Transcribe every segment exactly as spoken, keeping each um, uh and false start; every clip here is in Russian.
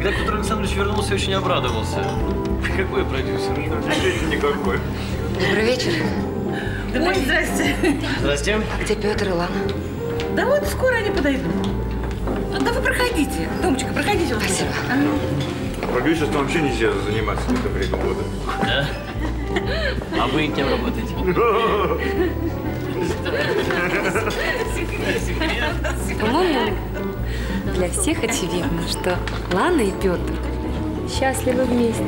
Когда Петр Александрович вернулся, очень обрадовался. Какой продюсер? Никакой. Добрый вечер. Ой, здрасте. Здрасте. А где Петр и Лана? Да вот скоро они подойдут. Да вы проходите. Томочка, проходите. Спасибо. Продюсерством вообще нельзя заниматься в это время года. Да? А вы кем работаете? По-моему, для всех очевидно, что Лана и Петр счастливы вместе.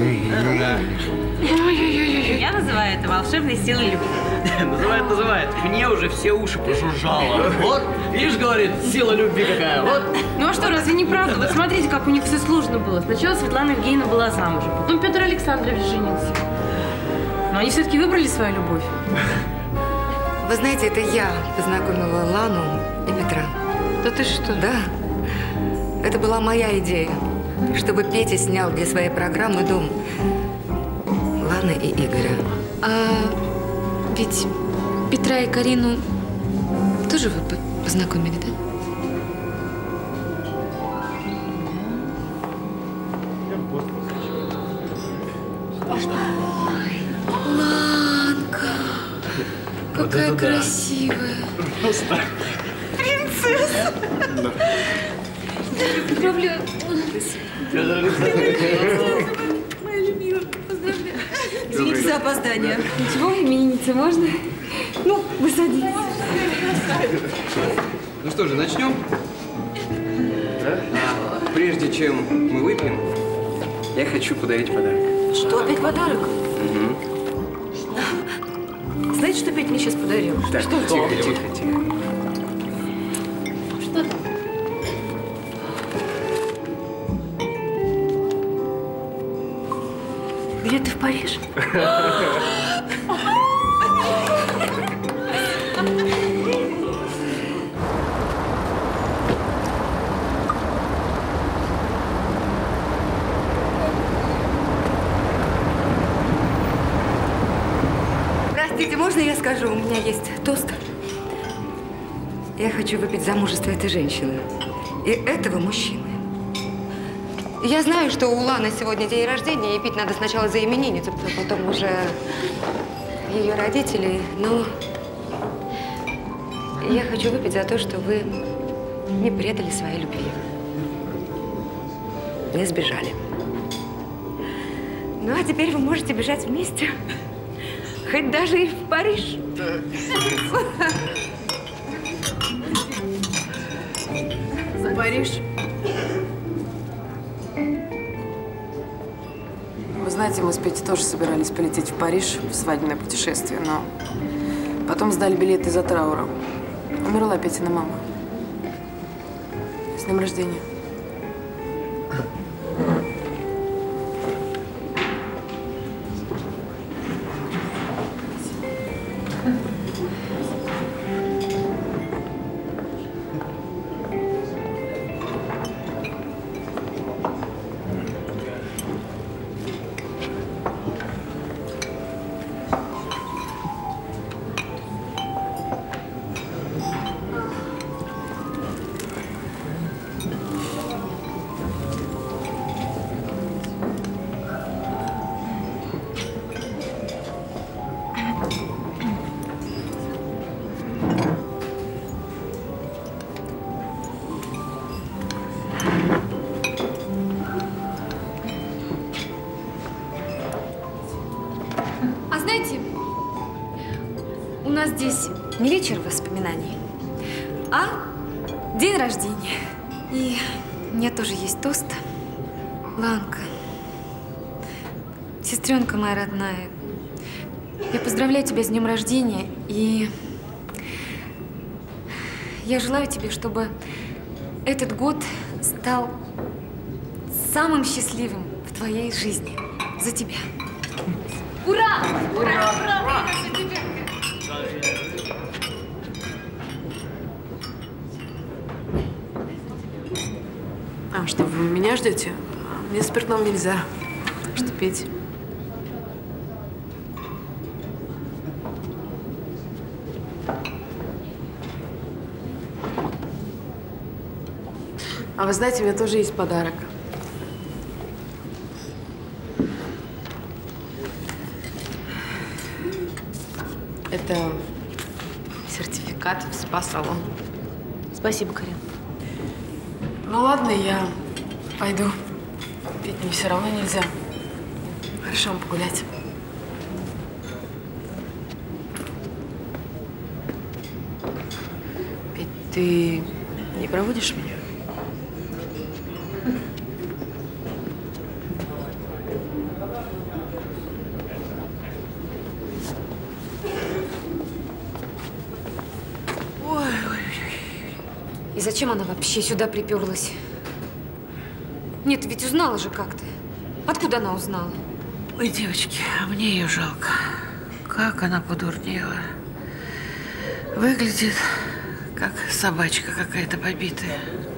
Я называю это волшебной силой любви. Называет, называет. Мне уже все уши прожужжало. Вот, видишь, говорит, сила любви какая. Вот. Ну а что, разве не правда? Вот смотрите, как у них все сложно было. Сначала Светлана Евгеньевна была замужем, потом Петр Александрович женился. Но они все-таки выбрали свою любовь. Вы знаете, это я познакомила Лану и Петра. Да ты что? Да. Это была моя идея, чтобы Петя снял для своей программы дом Ланы и Игоря. А ведь Петра и Карину тоже вы познакомили, да? Ланка! Какая вот красивая! Просто. Принцесса! Поздравляю! Петр Александрович. Моя любимая, поздравляю. Извините за опоздание. Ничего, именинница, можно? Ну, вы садитесь. Ну что же, начнем? Да? А, прежде чем мы выпьем, я хочу подарить подарок. Что, опять подарок? Угу. Знаете, что Петя мне сейчас подарил? Так, что? тихо, тихо, тихо. Что там? Билеты в Париж? Простите, можно я скажу? У меня есть тост. Я хочу выпить за мужество этой женщины и этого мужчины. Я знаю, что у Ланы сегодня день рождения, и пить надо сначала за именинницу, а потом уже ее родителей. Но я хочу выпить за то, что вы не предали своей любви, не сбежали. Ну, а теперь вы можете бежать вместе, хоть даже и в Париж. За Париж. Вы знаете, мы с Петей тоже собирались полететь в Париж в свадебное путешествие, но потом сдали билеты из-за траура. Умерла Петина мама. С днем рождения. А знаете, у нас здесь не вечер воспоминаний, а день рождения. И у меня тоже есть тост. Ланка, сестренка моя родная, я поздравляю тебя с днем рождения, и я желаю тебе, чтобы этот год стал самым счастливым в твоей жизни. За тебя. Ура! Ура! Ура! Ура! А что, вы меня ждете? Мне спиртного нельзя. Так что пейте. А вы знаете, у меня тоже есть подарок. Это сертификат в спа-салон. Спасибо, Карин. Ну ладно, я пойду. Ведь мне все равно нельзя. Решим погулять. Петь, ты не проводишь меня? И зачем она вообще сюда приперлась? Нет, ведь узнала же как-то. Откуда она узнала? Ой, девочки, а мне ее жалко. Как она подурнела. Выглядит, как собачка какая-то побитая.